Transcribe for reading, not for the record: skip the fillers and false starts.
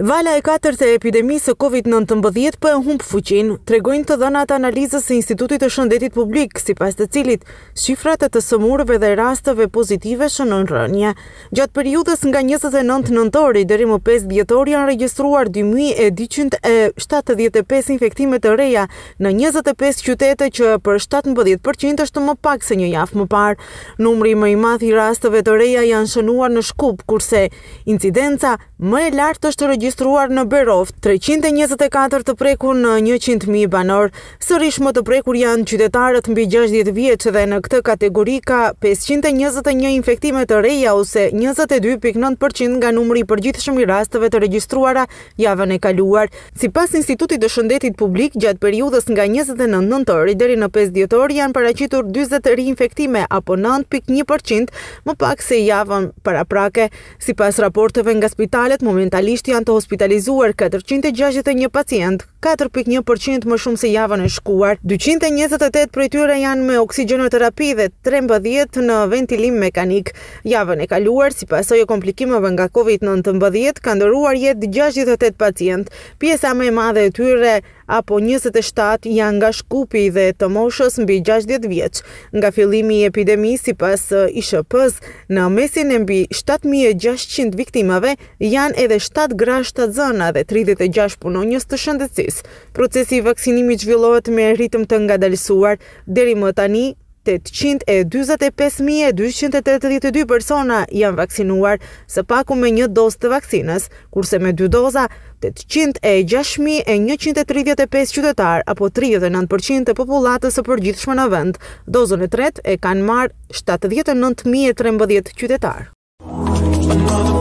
Vala e 4 e epidemisë së COVID-19 po e humb fuqinë, tregojnë të dhënat analizës së Institutit të Shëndetit Publik, sipas të cilit shifrat e të sëmurëve dhe rasteve pozitive shënojnë rënje. Gjatë periudhës nga 29 nëntori deri më 5 dhjetori janë regjistruar 2275 infektime të reja në 25 qytete, që për 17% është më pak se një javë më parë. Numri më i madh i rasteve të reja janë shënuar në Shkup, kurse incidenca më e lartë është regjistruar në Berov, 324 të prekur në 100.000 banor. Sërish më të prekur janë qytetarët mbi 60 vjeç dhe në këtë kategori ka 521 infektime të reja, ose 22.9% nga numri i përgjithshëm i rasteve të regjistruara javën e kaluar. Sipas Institutit të Shëndetit Publik, gjatë periudhës nga 29 nëntori deri në 5 dhjetori janë paraqitur 40 reinfektime, apo 9.1% më pak se javën paraprake. Sipas raporteve nga spitalet, momentalisht janë të hospitalizuar 461 pacient, 4.1% më shumë se javën e shkuar. 228 prej tyre janë me oksigjenoterapi dhe 13 në ventilim mekanik. Javën e kaluar, sipas së komplikimeve nga COVID-19, ka ndëruar jetë 68 pacient. Pjesa më e madhe e tyre, apo 27, janë nga Shkupi dhe të moshës mbi 60 vjeç. Nga fillimi i epidemisë, sipas Ishp-s, në mesin e mbi 7600 viktimave janë edhe 7 gra shtatzëna dhe 36 punonjës të shëndetësisë. Procesi i vaksinimit zhvillohet me ritëm të ngadalësuar. Deri më tani 825.282 persona janë vaksinuar, së paku me 1 dozë të vaksinës, kurse me 2 doza 806.135 qytetar, apo 39% e popullatës së përgjithshme në vend. Dozën e tretë e kanë marrë 79.013 qytetar.